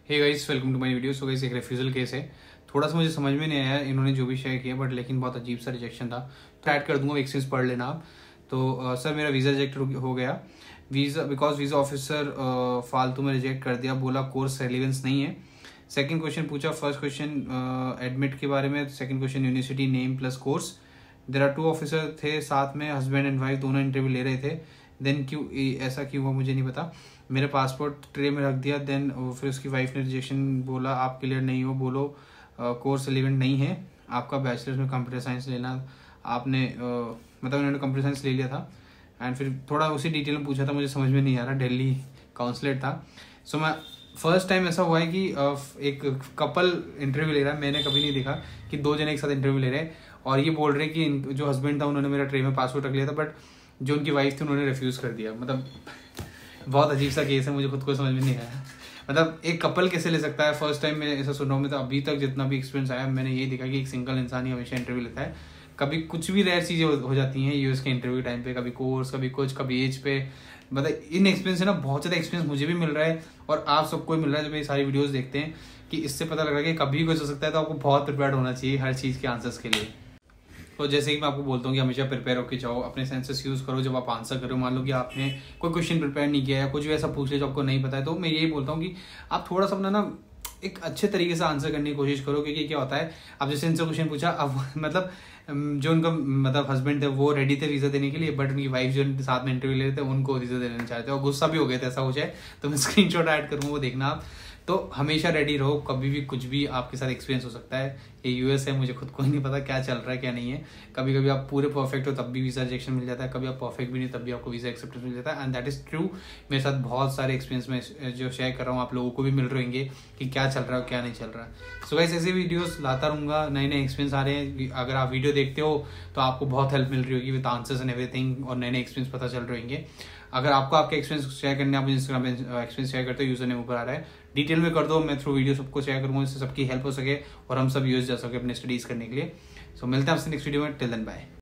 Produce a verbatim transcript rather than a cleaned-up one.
Hey guys, welcome to my video. So guys, एक refusal case है। थोड़ा सा मुझे समझ में नहीं आया इन्होंने जो भी शेयर किया, बट लेकिन बहुत अजीब सा रिजेक्शन था। तो ऐड कर दूंगा, एक्सचेंज पढ़ लेना आप। तो सर, मेरा वीज़ा रिजेक्ट हो गया। वीज़ा बिकॉज वीज़ा ऑफिसर फालतू में रिजेक्ट कर दिया, बोला कोर्स रेलिवेंस नहीं है। सेकंड क्वेश्चन पूछा, फर्स्ट क्वेश्चन एडमिट के बारे में, second question university name plus course. There are two officer थे साथ में, हस्बैंड एंड वाइफ दोनों इंटरव्यू ले रहे थे। देन क्यों ऐसा क्यों हुआ मुझे नहीं पता। मेरा पासपोर्ट ट्रे में रख दिया। देन फिर उसकी वाइफ ने रिजेक्शन बोला, आप क्लियर नहीं हो, बोलो कोर्स रिलेवेंट नहीं है, आपका बैचलर्स में कंप्यूटर साइंस लेना। आपने uh, मतलब उन्होंने कंप्यूटर साइंस ले लिया था। एंड फिर थोड़ा उसी डिटेल में पूछा था, मुझे समझ में नहीं आ रहा, दिल्ली काउंसलेट था। सो so, मैं फर्स्ट टाइम ऐसा हुआ है कि uh, एक कपल इंटरव्यू ले रहा है। मैंने कभी नहीं देखा कि दो जने एक साथ इंटरव्यू ले रहे हैं और ये बोल रहे हैं कि जो हस्बैंड था उन्होंने मेरा ट्रे में पासपोर्ट रख लिया था, बट जो उनकी वाइफ थी उन्होंने रिफ्यूज़ कर दिया। मतलब बहुत अजीब सा केस है, मुझे खुद को समझ में नहीं आया। मतलब एक कपल कैसे ले सकता है? फर्स्ट टाइम मैं ऐसा सुन रहा हूँ। मैं तो अभी तक जितना भी एक्सपीरियंस आया मैंने यही देखा कि एक सिंगल इंसान ही हमेशा इंटरव्यू लेता है। कभी कुछ भी रेयर चीज़ें हो जाती हैं यूएस के इंटरव्यू टाइम पे, कभी कोर्स, कभी कुछ, कभी एज पे। मतलब इन एक्सपीरियंस से ना बहुत ज़्यादा एक्सपीरियंस मुझे भी मिल रहा है और आप सबको मिल रहा है जब ये सारी वीडियोज़ देखते हैं, कि इससे पता लग रहा है कि कभी कुछ हो सकता है। तो आपको बहुत प्रिपेयर्ड होना चाहिए हर चीज़ के आंसर्स के लिए। तो जैसे कि मैं आपको बोलता हूँ कि हमेशा प्रिपेयर होकर जाओ, अपने सेंसेस यूज़ करो जब आप आंसर करो। मान लो कि आपने कोई क्वेश्चन प्रिपेयर नहीं किया या कुछ भी ऐसा पूछ लिया जो आपको नहीं पता है, तो मैं यही बोलता हूँ कि आप थोड़ा सा अपना ना एक अच्छे तरीके से आंसर करने की कोशिश करो। क्योंकि क्या होता है, अब जैसे इनसे क्वेश्चन पूछा, अब मतलब जो उनका मतलब हस्बैंड थे वो रेडी थे वीज़ा देने के लिए, बट उनकी वाइफ जो साथ में इंटरव्यू ले रहे थे उनको वीज़ा देना चाहते और गुस्सा भी हो गए थे। ऐसा हो जाए तो मैं स्क्रीनशॉट ऐड करूँगा, वो देखना आप। तो हमेशा रेडी रहो, कभी भी कुछ भी आपके साथ एक्सपीरियंस हो सकता है। ये यूएस है, मुझे खुद को ही नहीं पता क्या चल रहा है क्या नहीं है। कभी कभी आप पूरे परफेक्ट हो तब भी वीज़ा रिजेक्शन मिल जाता है, कभी आप परफेक्ट भी नहीं तब भी आपको वीज़ा एक्सेप्टेंस मिल जाता है। And that is true. मेरे साथ बहुत सारे एक्सपीरियंस में जो शेयर कर रहा हूँ आप लोगों को भी मिल रहे होंगे कि क्या चल रहा है क्या नहीं चल रहा है। सो गाइस, ऐसे वीडियोस लाता रहूँगा, नए नए एक्सपीरियंस आ रहे हैं। अगर आप वीडियो देखते हो तो आपको बहुत हेल्प मिल रही होगी विद आंसर्स एंड एवरीथिंग, और नए नए एक्सपीरियंस पता चल रहे होंगे। अगर आपको आपके एक्सपीरियंस शेयर करने, आप इंस्टाग्राम पे एक्सपीरियंस शेयर करते हो, यूजर नेम ऊपर आ रहा है, डिटेल में कर दो। मैं थ्रू वीडियो सबको शेयर करूँगा, इससे सबकी हेल्प हो सके और हम सब यूज जा सके अपने स्टडीज़ करने के लिए। सो मिलते हैं आपसे नेक्स्ट वीडियो में। Till then bye.